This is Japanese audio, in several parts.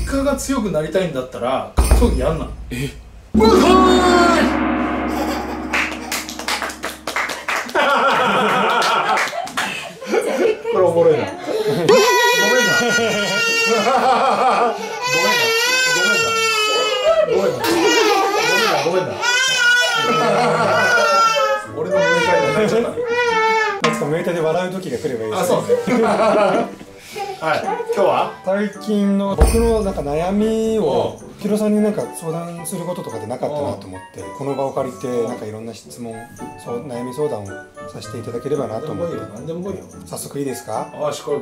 カが強くなりたいんだったら格闘技やんな。うわこれおもろいな。ごめんな。ごめんな。俺のムエタイになっちゃったね。 いつかムエタイで笑う時が来ればいいですね。 あ、そうね。はい、今日は最近の僕のなんか悩みをヒロさんになんか相談することとかでなかったなと思って、この場を借りてなんかいろんな質問、悩み相談をさせていただければなと思って。 何でも来いよ。 早速いいですか？ よし、来い。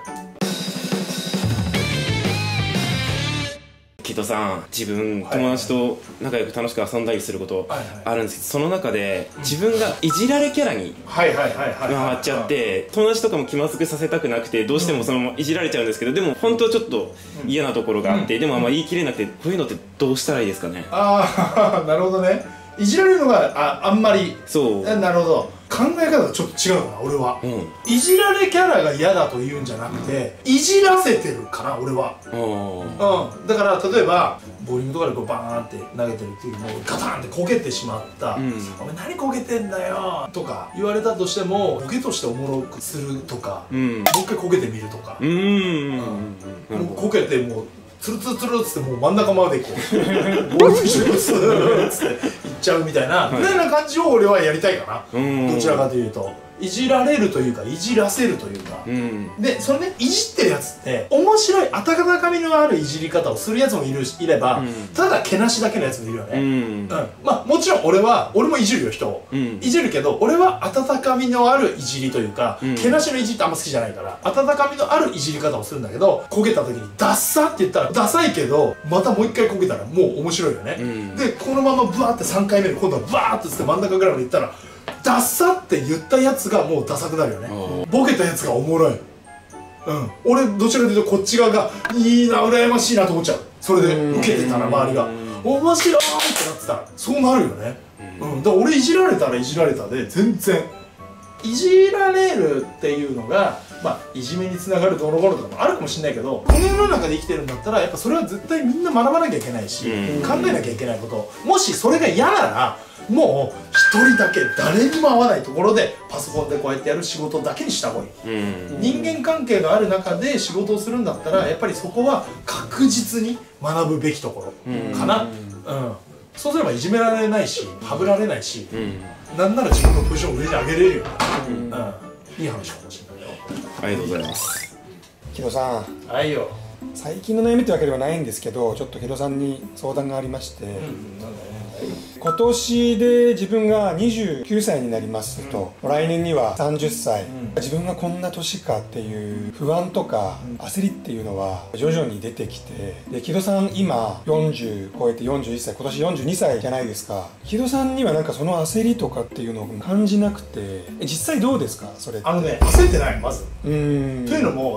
木戸さん、自分友達と仲良く楽しく遊んだりすることあるんですけど、その中で自分がいじられキャラに回っちゃって、友達とかも気まずくさせたくなくてどうしてもそのままいじられちゃうんですけど、でも本当はちょっと嫌なところがあって、でもあんま言い切れなくて、こういうのってどうしたらいいですかね？ ああ、なるほどね。いじられるのがあんまり。 そう。 なるほど。考え方がちょっと違うな、俺は。いじられキャラが嫌だというんじゃなくて、いじらせてるかな、俺は。だから例えばボーリングとかでこうバーンって投げてるっていう、もうガタンってこけてしまった「お前何こけてんだよ」とか言われたとしても、ボケとしておもろくするとか、もう一回こけてみるとか、こけてもうツルツルツルっつってもう真ん中までこうボールと一緒にスーッつっていっちゃうみたいなぐらいな感じを俺はやりたいかな。どちらかというといじられるというか、いじらせるというか、でそれね、いじってるやつって面白い温かみのあるいじり方をするやつもいれば、ただけなしだけのやつもいるよね。まあもちろん俺もいじるよ、人をいじるけど、俺は温かみのあるいじりというか、けなしのいじりってあんま好きじゃないから、温かみのあるいじり方をするんだけど、こけた時にダッサって言ったらダサいけど、またもう一回こけたらもう面白いよね。でこのままブワーって3回目で今度はバーってつって真ん中ぐらいまでいったら、ダッサって言ったやつがもうダサくなるよね。ボケたやつがおもろい。俺どちらかというとこっち側がいいな、羨ましいなと思っちゃう。それで受けてたら周りが面白いってなってたらそうなるよね。だから俺いじられたらいじられたで、全然いじられるっていうのがいじめにつながるどうのこうのとかもあるかもしれないけど、この世の中で生きてるんだったらやっぱそれは絶対みんな学ばなきゃいけないし、考えなきゃいけないこと、もしそれが嫌ならもう一人だけ誰にも会わないところでパソコンでこうやってやる仕事だけにした方がいい。人間関係がある中で仕事をするんだったら、やっぱりそこは確実に学ぶべきところかな。そうすればいじめられないし、はぶられないし、なんなら自分のポジションを上に上げれるよ。いい話かもしれないよ。 ありがとうございます。 ヒロさん、 はいよ。 最近の悩みってわけではないんですけど、ちょっとヒロさんに相談がありまして、今年で自分が29歳になりますと、来年には30歳、自分がこんな年かっていう不安とか焦りっていうのは徐々に出てきて、で木戸さん今40超えて41歳、今年42歳じゃないですか。木戸さんにはなんかその焦りとかっていうのを感じなくて、実際どうですかそれって？ 焦ってない、まず。というのも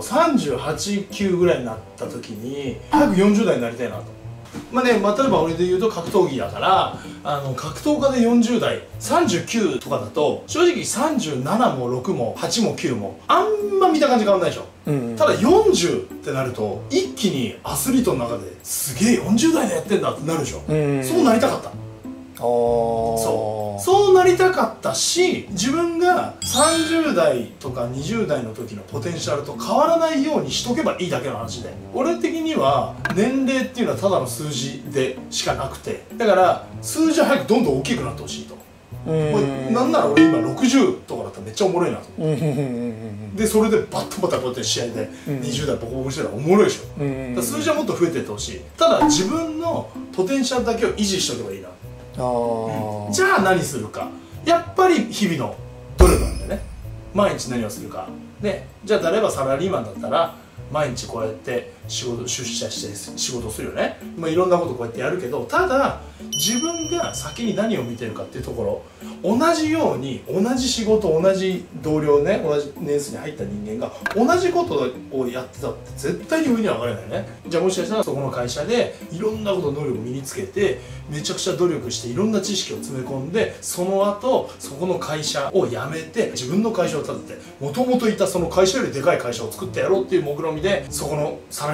38、9ぐらいになった時に早く40代になりたいなと。例えば俺で言うと格闘技だから、格闘家で40代39とかだと正直37も6も8も9もあんま見た感じ変わんないでしょ。ただ40ってなると一気にアスリートの中ですげえ40代でやってんだってなるでしょ。そうなりたかった。そうなりたかったし、自分が30代とか20代の時のポテンシャルと変わらないようにしとけばいいだけの話で、俺的には年齢っていうのはただの数字でしかなくて、だから数字は早くどんどん大きくなってほしいと。なんなら俺今60とかだったらめっちゃおもろいなと。でそれでバッタバタこうやって試合で20代ボコボコしてたらおもろいでしょ。数字はもっと増えていってほしい。ただ自分のポテンシャルだけを維持しとけばいいな。じゃあ何するか、やっぱり日々の努力なんだよね。毎日何をするかで、じゃあ例えばサラリーマンだったら毎日こうやって出社して仕事をするよね。いろんなことこうやってやるけど、ただ自分が先に何を見てるかっていうところ、同じように同じ仕事、同じ同僚ね、同じ年数に入った人間が同じことをやってたって絶対に上には上がれないね。じゃあもしかしたらそこの会社でいろんなこと能力を身につけてめちゃくちゃ努力していろんな知識を詰め込んで、その後そこの会社を辞めて自分の会社を立てて、もともといたその会社よりでかい会社を作ってやろうっていう目論見でそこのサラリー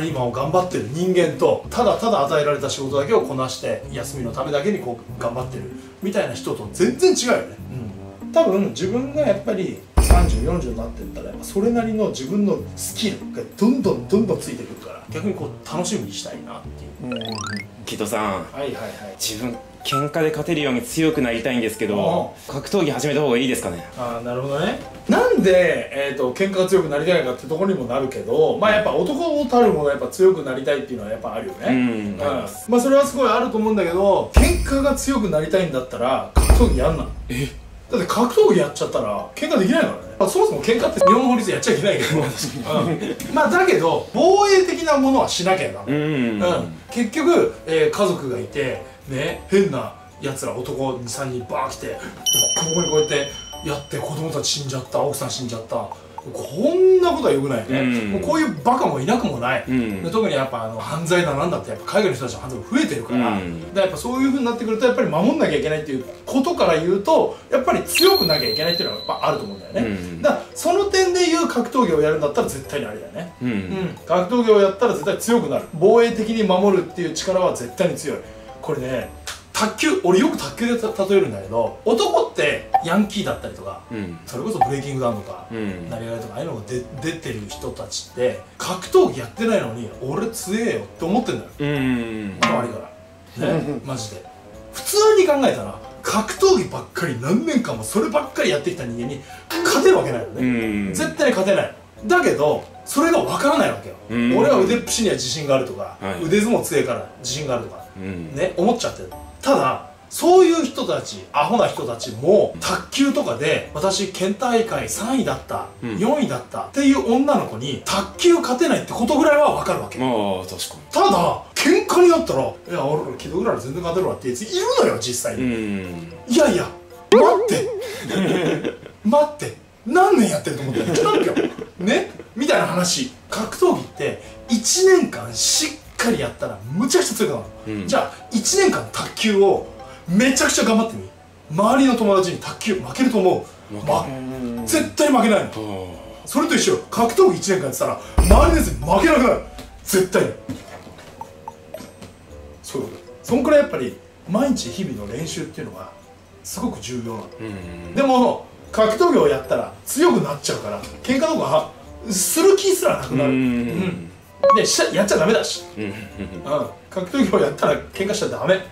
リーマンを頑張ってる人間と、ただただ与えられた仕事だけをこなして休みのためだけにこう頑張ってるみたいな人と全然違うよね。多分自分がやっぱり30、40になってったらやっぱそれなりの自分のスキルがどんどんついてくるから、逆にこう楽しみにしたいなっていう。 キトさん、 はいはいはい、 自分喧嘩で勝てるように強くなりたいんですけど、格闘技始めた方がいいですかね。 ああ、なるほどね。なんで、喧嘩が強くなりたいかってところにもなるけど、まあやっぱ男たるものやっぱ強くなりたいっていうのはやっぱあるよね。まあそれはすごいあると思うんだけど、喧嘩が強くなりたいんだったら格闘技やんな。だって格闘技やっちゃったら喧嘩できないからね。そもそも喧嘩って日本法律やっちゃいけないけどまあだけど防衛的なものはしなきゃダメ。結局、家族がいてね、変なやつら男2、3人バー来てボコボコにこうやってやって、子供たち死んじゃった、奥さん死んじゃった、こんなことはよくないよね。もうこういうバカもいなくもない。特にやっぱ犯罪だなんだってやっぱ海外の人たちの犯罪も増えてるから、やっぱそういう風になってくるとやっぱり守んなきゃいけないっていうことから言うと、やっぱり強くなきゃいけないっていうのはやっぱあると思うんだよね。だからその点で言う格闘技をやるんだったら絶対にありだよね。格闘技をやったら絶対強くなる。防衛的に守るっていう力は絶対に強い。これね、卓球、俺よく卓球で例えるんだけど、男ってヤンキーだったりとか、それこそブレイキングダウンとか、成り上がりとかああいうのが出てる人たちって格闘技やってないのに俺強えよって思ってんだよ。悪いからね、マジで。普通に考えたら格闘技ばっかり何年間もそればっかりやってきた人間に勝てるわけないよね。絶対に勝てない。だけどそれが分からないわけよ。俺は腕っぷしには自信があるとか、腕相撲強いから自信があるとかね、思っちゃってる。ただそういう人たち、アホな人たちも卓球とかで私県大会3位だった、4位だったっていう女の子に卓球勝てないってことぐらいは分かるわけ。確かに。ただ喧嘩になったら、いや俺キドぐらい全然勝てるわってやついるのよ実際に。いやいや待って待って、何年やってると思ってるチャンピオンねみたいな話。格闘技って1年間しっかりやったらむちゃくちゃ強くなる。じゃあ1年間卓球をめちゃくちゃ頑張ってみ、周りの友達に卓球負けると思う？絶対負けないの。それと一緒。格闘技1年間やってたら周りのやつに負けなくなる、絶対に。そういうこと。そんくらいやっぱり毎日日々の練習っていうのがすごく重要なの。でも格闘技をやったら強くなっちゃうから、喧嘩とかする気すらなくなる。でやっちゃダメだし、格闘技をやったら喧嘩しちゃダメ。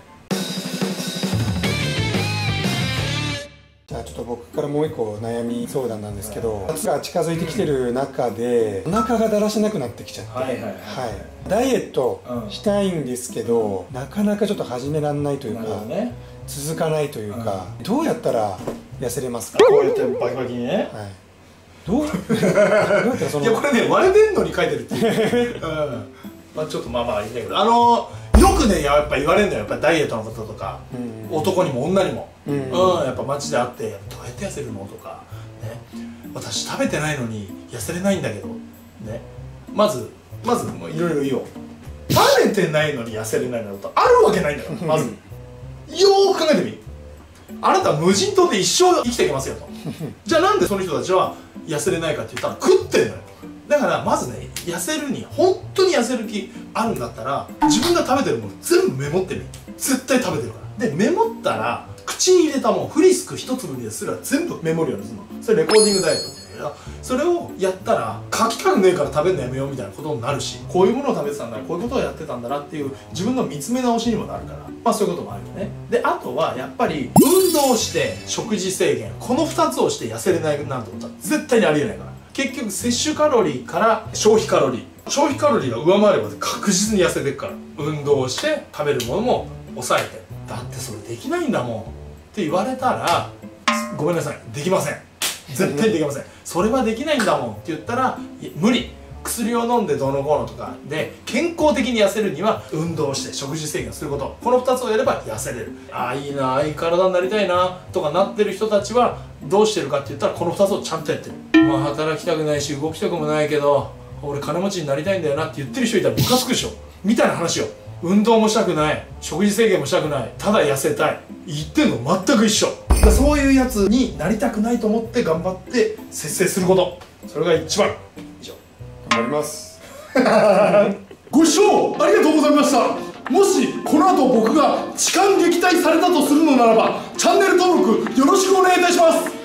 じゃあちょっと僕からもう一個悩み相談なんですけど、夏が近づいてきてる中でお腹がだらしなくなってきちゃって、ダイエットしたいんですけど、なかなかちょっと始めらんないというか、続かないというか、どうやったら痩せれますか？ こうやってバキバキにね。 どうやったらその、いやこれね割れてんのに書いてるっていう。まあちょっとまあいいんだけど、よくねやっぱ言われるんだよ、やっぱダイエットのこととか、男にも女にも、やっぱ街で会ってどうやって痩せるのとかね、私食べてないのに痩せれないんだけどね、まずもういろいろ言おう。食べてないのに痩せれないなことあるわけないんだよ。まずよーく考えてみ。あなたは無人島で一生生きていけますよと。じゃあなんでその人たちは痩せれないかって言ったら食ってんのよ。だからまずね、痩せるに本当に痩せる気あるんだったら自分が食べてるもの全部メモってみ。絶対食べてるから。でメモったら口に入れたもんフリスク一粒にですら全部メモるようにするの。それレコーディングダイエットって言うんだけど、それをやったら書きたくねえから食べるのやめようみたいなことになるし、こういうものを食べてたんだ、こういうことをやってたんだなっていう自分の見つめ直しにもなるから、まあそういうこともあるよね。であとはやっぱり運動して食事制限、この2つをして痩せれないなんてことは絶対にありえないから。結局摂取カロリーから消費カロリーが上回れば確実に痩せていくから。運動して食べるものも抑えて、だってそれできないんだもんって言われたらごめんなさい、できません、絶対できません。それはできないんだもんって言ったら無理。薬を飲んでどうのこうのとかで健康的に痩せるには運動して食事制限すること、この2つをやれば痩せれる。ああいいな、ああいう体になりたいなとかなってる人たちはどうしてるかって言ったらこの2つをちゃんとやってる。まあ働きたくないし動きたくもないけど俺金持ちになりたいんだよなって言ってる人いたらムカつくでしょみたいな話を。運動もしたくない、食事制限もしたくない、ただ痩せたい、言ってんの全く一緒だ。そういうやつになりたくないと思って頑張って節制すること、それが一番。以上。 頑張りますご視聴ありがとうございました。もしこの後僕が痴漢撃退されたとするのならば、チャンネル登録よろしくお願いいたします。